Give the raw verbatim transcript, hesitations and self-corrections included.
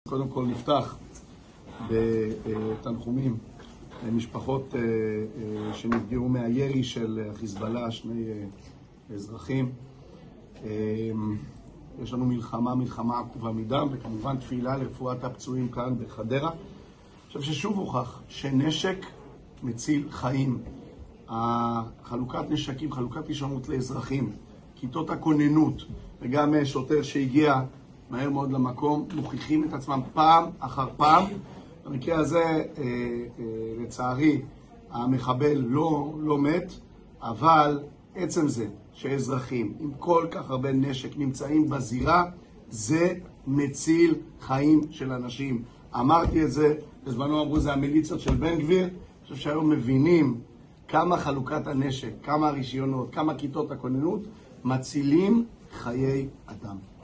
קודם כל נפתח בתנחומים למשפחות שנפגעו מהירי של חיזבאללה, שני אזרחים. יש לנו מלחמה, מלחמה עקובה מדם, וכמובן תפילה לרפואת הפצועים כאן בחדרה. אני חושב ששוב הוכח שנשק מציל חיים. חלוקת נשקים, חלוקת רישיונות לאזרחים, כיתות הכוננות, וגם שוטר שהגיע מהר מאוד למקום, מוכיחים את עצמם פעם אחר פעם. במקרה הזה, אה, אה, לצערי, המחבל לא, לא מת, אבל עצם זה שאזרחים עם כל כך הרבה נשק נמצאים בזירה, זה מציל חיים של אנשים. אמרתי את זה, בזמנו אמרו זה המיליציות של בן גביר. אני חושב שהיום מבינים כמה חלוקת הנשק, כמה הרישיונות, כמה כיתות הכוננות, מצילים חיי אדם.